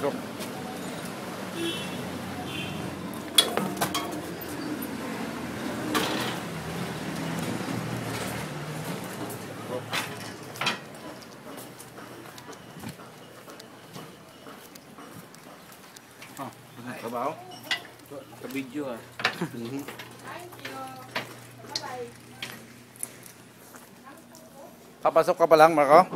Pasok. Trabaho? Sa video ah. Papasok ka pa lang, Marco?